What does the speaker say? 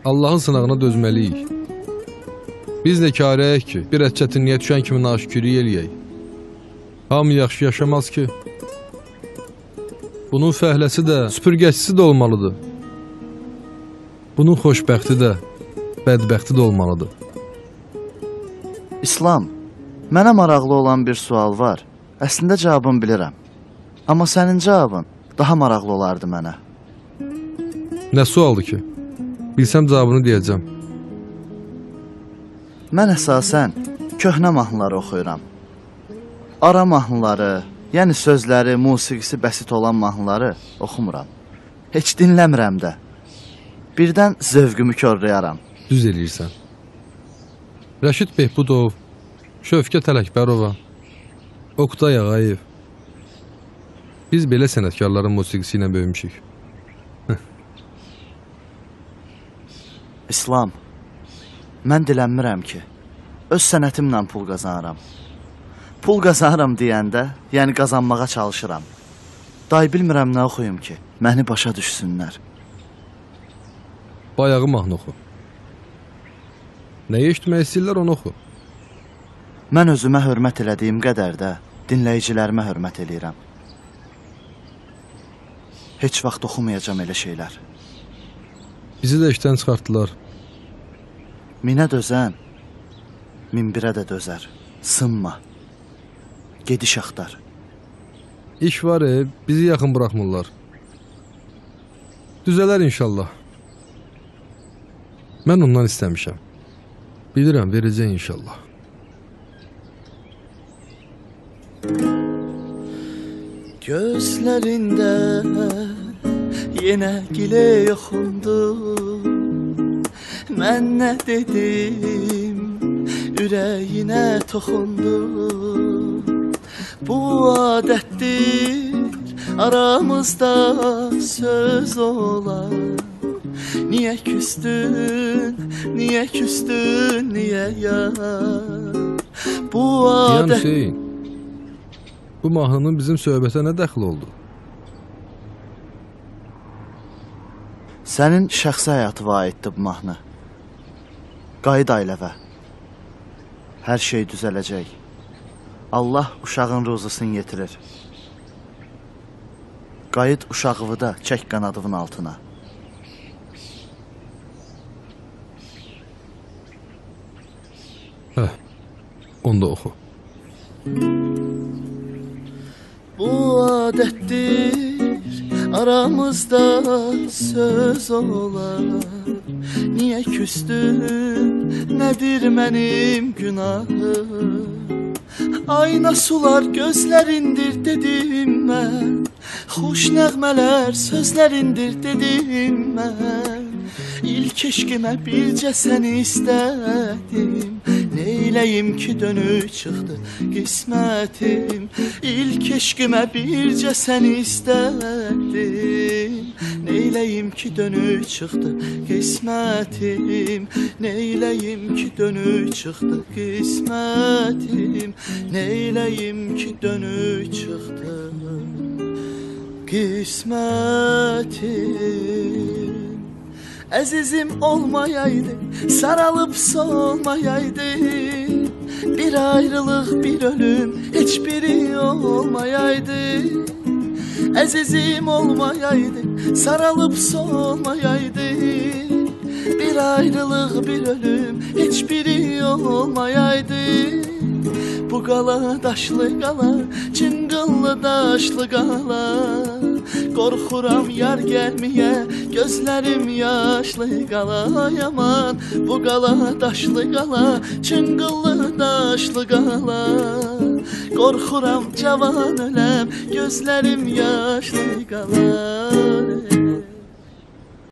Allahın sınağına dözməliyik. Biz də karəyək ki, bir çətinliyə düşən kimi naşükürlük eləyək. Hamı yaxşı yaşamaz ki. Bunun fəhləsi də, süpürgəçisi də olmalıdır. Bunun xoşbəxti də, bədbəxti də olmalıdır. İslam, mənə maraqlı olan bir sual var. Əslində cavabını bilirəm. Amma sənin cavabın daha maraqlı olardı mənə. Nə sualdır ki? Bilsəm cavabını deyəcəm. Mən əsasən köhnə mahnıları oxuyuram. Ara mahnıları, yəni sözləri, musiqisi bəsit olan mahnıları oxumuram. Heç dinləmirəm də. Birdən zövqümü körləyaram. Düz eləyirsən. Rəşid Behbudov, Şövkət Ələkbərova, Oqtay Ağayev. Biz belə sənətkarların musiqisi ilə böyümüşük. İslam, mən dilənmirəm ki, öz sənətimlə pul qazanıram. Pul qazanıram deyəndə, yəni qazanmağa çalışıram. Day bilmirəm nə oxuyum ki, məni başa düşsünlər. Bayağı mahnı oxu. Nəyə eşitmək istəyirlər onu oxu. Mən özümə hörmət elədiyim qədər də dinləyicilərimə hörmət eləyirəm. Heç vaxt oxumayacam elə şeylər. Bizi də işdən çıxartdılar. Minə dözən, min birə də dözər. Sınma. Gediş axtar. İş var, bizi yaxın buraxmırlar. Düzələr inşallah. Mən ondan istəmişəm. Bilirəm, verəcək inşallah. Gözlərində yenə gilə yoxundu. Mən nə dedim, ürəyinə toxundu. Bu adətdir, aramızda söz olar. Niyə küstün, niyə küstün, niyə yar? Bu Deyən Hüseyin, bu mahnının bizim söhbətə nə dəxli oldu? Sənin şəxsi həyatı aiddir bu mahnı. Qayıt ailəvə. Hər şey düzələcək. Allah uşağın ruzusunu yetirir. Qayıt uşağıvı da çək qanadının altına. Onu da oxu. Bu adətdir, aramızda söz olar. Niyə küstün, nədir mənim günahım? Ayna sular gözlərindir dedim mən. Xoş nəğmələr sözlərindir dedim mən. İlk eşqimə bircə səni istədim. Neyləyim ki dönüb çıxdı qismətim. İlk eşqimə bircə səni istədim. Neyləyim ki dönüb çıxdı qismətim. Neyləyim ki dönüb çıxdı qismətim. Neyləyim ki dönüb çıxdı qismətim. Əzizim olmayaydı, sarılıp solmayaydı. Bir ayrılıq, bir ölüm, heç biri olmayaydı. Əzizim olmayaydı, sarılıp solmayaydı. Bir ayrılıq, bir ölüm, heç biri olmayaydı. Bu qala daşlı qala, çıngıllı daşlı qala. Qorxuram yar gəlməyə, gözlərim yaşlı qala yaman. Bu qala daşlı qala, çıngıllı daşlı qala. Qorxuram cavan öləm, gözlərim yaşlı qala.